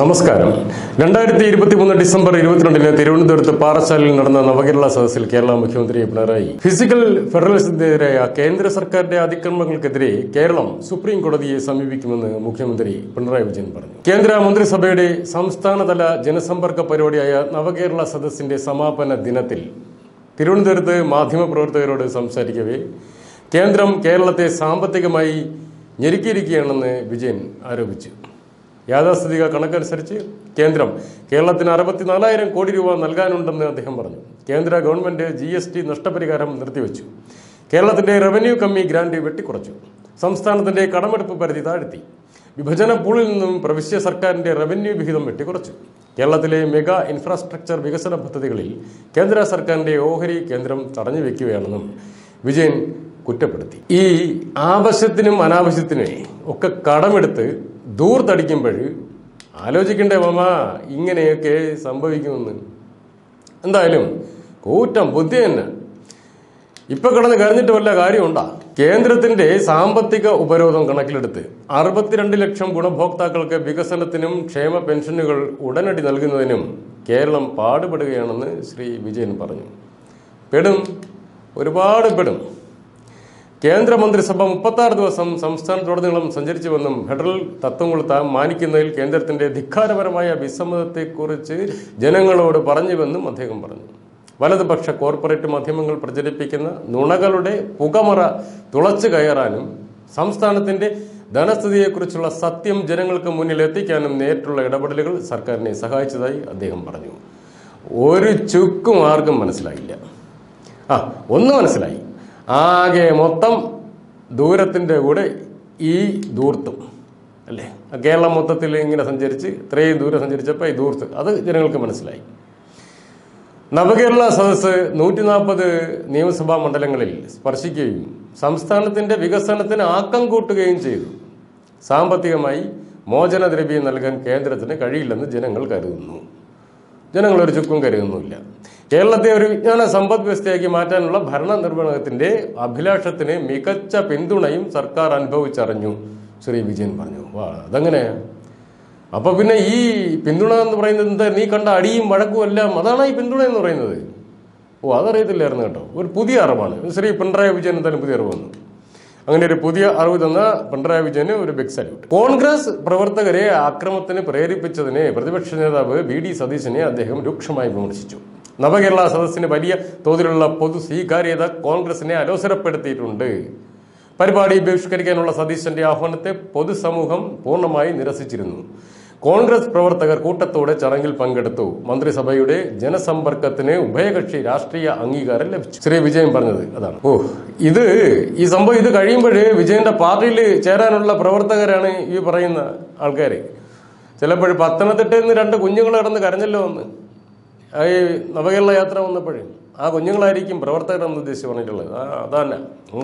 നമസ്കാരം. 2023 ഡിസംബർ 22 തിരുവനന്തപുരത്ത് പാറശാലയിൽ നടന്ന നവകേരള സദസ്സിൽ കേരള മുഖ്യമന്ത്രി പിണറായി ഫിസിക്കൽ ഫെഡറലിസത്തിനെതിരായ കേന്ദ്ര സർക്കാരിന്റെ അതിക്രമങ്ങൾക്കെതിരെ കേരളം സുപ്രീം കോടതിയെ സമീപിക്കുമെന്ന് മുഖ്യമന്ത്രി പിണറായി വിജയൻ പറഞ്ഞു. കേന്ദ്ര മന്ത്രിസഭയുടെ സംസ്ഥാനതല ജനസമ്പർക്ക പരിപാടിയായ നവകേരള സദസ്സിന്റെ സമാപന ദിനത്തിൽ തിരുവനന്തപുരത്ത് മാധ്യമപ്രവർത്തകരോട് സംസാരിക്കവേ കേന്ദ്രം കേരളത്തെ സാമ്പത്തികമായി ഞെരുക്കിയിരിക്കുകയാണെന്ന് വിജയൻ ആരോപിച്ചു. യാഥാസ്ഥിതിക കണക്കനുസരിച്ച് കേന്ദ്രം കേരളത്തിന് 64,000 കോടി രൂപ നൽകാനുണ്ടെന്ന് അദ്ദേഹം പറഞ്ഞു. കേന്ദ്ര ഗവൺമെന്റ് GST നഷ്ടപരിഹാരം നിർത്തിവെച്ചു. കേരളത്തിന്റെ റവന്യൂ കമ്മി ഗ്രാന്റ് വെട്ടിക്കുറച്ചു. സംസ്ഥാനത്തിന്റെ കടമെടുപ്പ് പരിധി താഴ്ത്തി. വിഭജന പൂളിൽ നിന്നും പ്രവിശ്യ സർക്കാരിന്റെ റവന്യൂ വിഹിതം വെട്ടിക്കുറച്ചു. കേരളത്തിലെ മെഗാ ഇൻഫ്രാസ്ട്രക്ചർ വികസന പദ്ധതികളിൽ കേന്ദ്ര സർക്കാരിന്റെ ഓഹരി കേന്ദ്രം തടഞ്ഞു വെക്കുകയാണെന്നും വിജയൻ കുറ്റപ്പെടുത്തി. ഈ ആവശ്യത്തിനും അനാവശ്യത്തിനും ഒക്കെ കടമെടുത്ത് ദൂർത്തടിക്കുമ്പോൾ ആലോചിക്കണ്ടേ മാമ ഇങ്ങനെയൊക്കെ സംഭവിക്കുമെന്ന്. എന്തായാലും കൂറ്റം ബുദ്ധി തന്നെ. ഇപ്പൊ കിടന്ന് കരഞ്ഞിട്ട് വല്ല കാര്യമുണ്ടാ? കേന്ദ്രത്തിന്റെ സാമ്പത്തിക ഉപരോധം കണക്കിലെടുത്ത് 62 ലക്ഷം ഗുണഭോക്താക്കൾക്ക് വികസനത്തിനും ക്ഷേമ പെൻഷനുകൾ ഉടനടി നൽകുന്നതിനും കേരളം പാടുപെടുകയാണെന്ന് ശ്രീ വിജയൻ പറഞ്ഞു. പെടും, ഒരുപാട് പെടും. കേന്ദ്രമന്ത്രിസഭ 36 ദിവസം സംസ്ഥാനത്തുടനീളം സഞ്ചരിച്ചുവെന്നും ഫെഡറൽ തത്വങ്ങൾ മാനിക്കുന്നതിൽ കേന്ദ്രത്തിന്റെ ധിക്കാരപരമായ വിസമ്മതത്തെക്കുറിച്ച് ജനങ്ങളോട് പറഞ്ഞുവെന്നും അദ്ദേഹം പറഞ്ഞു. വലതുപക്ഷ കോർപ്പറേറ്റ് മാധ്യമങ്ങൾ പ്രചരിപ്പിക്കുന്ന നുണകളുടെ പുകമറ തുളച്ചു കയറാനും സംസ്ഥാനത്തിന്റെ ധനസ്ഥിതിയെക്കുറിച്ചുള്ള സത്യം ജനങ്ങൾക്ക് മുന്നിൽ എത്തിക്കാനും നേരിട്ടുള്ള ഇടപെടലുകൾ സർക്കാരിനെ സഹായിച്ചതായി അദ്ദേഹം പറഞ്ഞു. ഒരു ചുക്കും ആർക്കും മനസ്സിലായില്ല. ഒന്ന് മനസ്സിലായി, ആകെ മൊത്തം ദൂരത്തിന്റെ കൂടെ ഈ ദൂർത്തും അല്ലേ. കേരളം മൊത്തത്തിൽ ഇങ്ങനെ സഞ്ചരിച്ച് ഇത്രയും ദൂരം സഞ്ചരിച്ചപ്പോൾ ഈ ദൂർത്ത് അത് ജനങ്ങൾക്ക് മനസ്സിലായി. നവകേരള സദസ്സ് 140 നിയമസഭാ മണ്ഡലങ്ങളിൽ സ്പർശിക്കുകയും സംസ്ഥാനത്തിന്റെ വികസനത്തിന് ആക്കം കൂട്ടുകയും ചെയ്തു. സാമ്പത്തികമായി മോചനദ്രവ്യം നൽകാൻ കേന്ദ്രത്തിന് കഴിയില്ലെന്ന് ജനങ്ങൾ കരുതുന്നു. ജനങ്ങൾ ഒരു ചുക്കും കരുതുന്നില്ല. കേരളത്തെ ഒരു വിജ്ഞാന സമ്പദ് വ്യവസ്ഥയാക്കി മാറ്റാനുള്ള ഭരണ നിർവഹണത്തിന്റെ അഭിലാഷത്തിന് മികച്ച പിന്തുണയും സർക്കാർ അനുഭവിച്ചറിഞ്ഞു ശ്രീ വിജയൻ പറഞ്ഞു. അതങ്ങനെ അപ്പൊ പിന്നെ ഈ പിന്തുണ എന്ന് പറയുന്നത് എന്താ? നീ കണ്ട അടിയും വഴക്കും എല്ലാം അതാണ് ഈ പിന്തുണ എന്ന് പറയുന്നത്. അതറിയത്തില്ലായിരുന്നു കേട്ടോ. ഒരു പുതിയ അറിവാണ്. ശ്രീ പിണറായി വിജയൻ എന്തായാലും പുതിയ അറിവ് വന്നു. അങ്ങനെ ഒരു പുതിയ അറിവ് തന്ന പിണറായി വിജയന് ഒരു ബിഗ് സല്യൂട്ട്. കോൺഗ്രസ് പ്രവർത്തകരെ അക്രമത്തിന് പ്രേരിപ്പിച്ചതിനെ പ്രതിപക്ഷ നേതാവ് VD സതീശനെ അദ്ദേഹം രൂക്ഷമായി വിമർശിച്ചു. നവകേരള സദസ്സിന് വലിയ തോതിലുള്ള പൊതു സ്വീകാര്യത കോൺഗ്രസിനെ അലോസരപ്പെടുത്തിയിട്ടുണ്ട്. പരിപാടി ബഹിഷ്കരിക്കാനുള്ള സതീശന്റെ ആഹ്വാനത്തെ പൊതുസമൂഹം പൂർണ്ണമായി നിരസിച്ചിരുന്നു. കോൺഗ്രസ് പ്രവർത്തകർ കൂട്ടത്തോടെ ചടങ്ങിൽ പങ്കെടുത്തു. മന്ത്രിസഭയുടെ ജനസമ്പർക്കത്തിന് ഉഭയകക്ഷി രാഷ്ട്രീയ അംഗീകാരം ലഭിച്ചു. ശ്രീ വിജയൻ പറഞ്ഞത് അതാണ്. ഈ സംഭവം ഇത് കഴിയുമ്പോഴേ വിജയന്റെ പാർട്ടിയിൽ ചേരാനുള്ള പ്രവർത്തകരാണ് ഈ പറയുന്ന ആൾക്കാർ. ചിലപ്പോൾ പത്തനംതിട്ടയിൽ നിന്ന് 2 കുഞ്ഞുങ്ങൾ കിടന്ന് കരഞ്ഞല്ലോ എന്ന് ഈ നവകേരള യാത്ര വന്നപ്പോഴും ആ കുഞ്ഞുങ്ങളായിരിക്കും പ്രവർത്തകരെന്ന് ഉദ്ദേശിച്ച് പറഞ്ഞിട്ടുള്ളത്. അതന്നെ.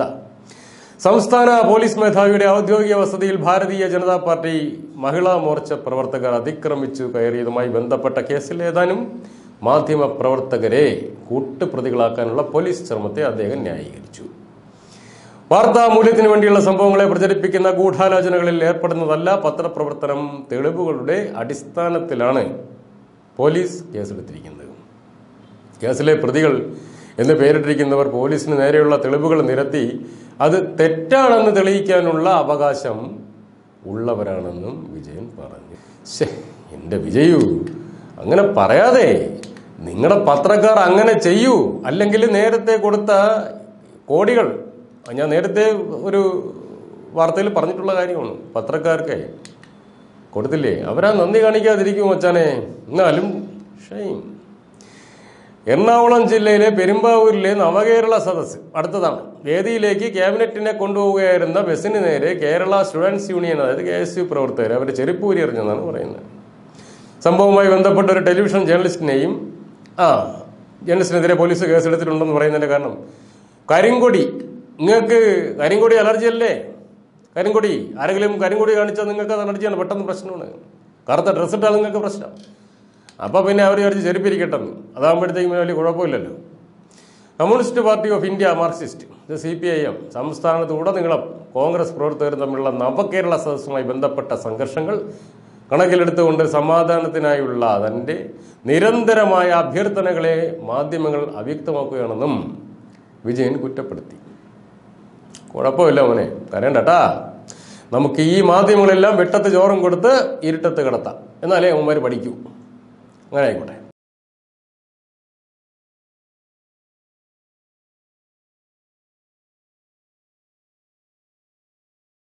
സംസ്ഥാന പോലീസ് മേധാവിയുടെ ഔദ്യോഗിക വസതിയിൽ ഭാരതീയ ജനതാ പാർട്ടി മഹിളാ മോർച്ച പ്രവർത്തകർ അതിക്രമിച്ചു കയറിയതുമായി ബന്ധപ്പെട്ട കേസിൽ ഏതാനും മാധ്യമ പ്രവർത്തകരെ കൂട്ടുപ്രതികളാക്കാനുള്ള പോലീസ് ശ്രമത്തെ അദ്ദേഹം ന്യായീകരിച്ചു. വാർത്താ മൂല്യത്തിന് വേണ്ടിയുള്ള സംഭവങ്ങളെ പ്രചരിപ്പിക്കുന്ന ഗൂഢാലോചനകളിൽ ഏർപ്പെടുന്നതല്ല പത്രപ്രവർത്തനം. തെളിവുകളുടെ അടിസ്ഥാനത്തിലാണ് പോലീസ് കേസെടുത്തിരിക്കുന്നത്. കേസിലെ പ്രതികൾ എന്ന് പേരിട്ടിരിക്കുന്നവർ പോലീസിന് നേരെയുള്ള തെളിവുകൾ നിരത്തി അത് തെറ്റാണെന്ന് തെളിയിക്കാനുള്ള അവകാശം ഉള്ളവരാണെന്നും വിജയൻ പറഞ്ഞു. എന്റെ വിജയു, അങ്ങനെ പറയാതെ. നിങ്ങളുടെ പത്രക്കാർ അങ്ങനെ ചെയ്യൂ. അല്ലെങ്കിൽ നേരത്തെ കൊടുത്ത കോടികൾ, ഞാൻ നേരത്തെ ഒരു വാർത്തയിൽ പറഞ്ഞിട്ടുള്ള കാര്യമാണ്, പത്രക്കാർക്ക് കൊടുത്തില്ലേ, അവരാ നന്ദി കാണിക്കാതിരിക്കും മച്ചാനെ. എന്നാലും ഷെയിം. എറണാകുളം ജില്ലയിലെ പെരുമ്പാവൂരിലെ നവകേരള സദസ്സ് അടുത്തതാണ്. വേദിയിലേക്ക് ക്യാബിനറ്റിനെ കൊണ്ടുപോവുകയായിരുന്ന ബസ്സിന് നേരെ കേരള സ്റ്റുഡൻസ് യൂണിയൻ, അതായത് KSU പ്രവർത്തകർ അവർ ചെരുപ്പൂരി എറിഞ്ഞെന്നാണ് പറയുന്നത്. സംഭവവുമായി ബന്ധപ്പെട്ട ഒരു ടെലിവിഷൻ ജേർണലിസ്റ്റിനെതിരെ പോലീസ് കേസെടുത്തിട്ടുണ്ടെന്ന് പറയുന്നതിന്റെ കാരണം കരിങ്കൊടി. നിങ്ങൾക്ക് കരിങ്കൊടി അലർജി അല്ലേ? കരിങ്കൊടി ആരെങ്കിലും കരിങ്കൊടി കാണിച്ചാൽ നിങ്ങൾക്ക് അത് അലർജിയാണ്, പെട്ടെന്ന് പ്രശ്നമാണ്. കറുത്ത ഡ്രസ്സ് ഇട്ടാൽ നിങ്ങൾക്ക് പ്രശ്നം. അപ്പോൾ പിന്നെ അവർ വിചാരിച്ച് ചെരുപ്പിരിക്കട്ടെന്ന്. അതാകുമ്പോഴത്തേക്കും വലിയ കുഴപ്പമില്ലല്ലോ. Communist party of India Marxist CPIM സംസ്ഥാനത്തുടനീളം കോൺഗ്രസ് പ്രവർത്തകർ തമ്മിലുള്ള നവകേരള സദസ്സുമായി ബന്ധപ്പെട്ട സംഘർഷങ്ങൾ കണക്കിലെടുത്തുകൊണ്ട് സമാധാനത്തിനായുള്ള തന്റെ നിരന്തരമായ അഭ്യർത്ഥനകളെ മാധ്യമങ്ങൾ അവ്യക്തമാക്കുകയാണെന്നും വിജയൻ കുറ്റപ്പെടുത്തി. കുഴപ്പമില്ല മോനെ, കരയണ്ടട്ടാ. നമുക്ക് ഈ മാധ്യമങ്ങളെല്ലാം വെട്ടത്ത് ചോറും കൊടുത്ത് ഇരുട്ടത്ത് കിടത്താം, എന്നാലേ അവന്മാർ പഠിക്കൂ. അങ്ങനെ ആയിക്കോട്ടെ.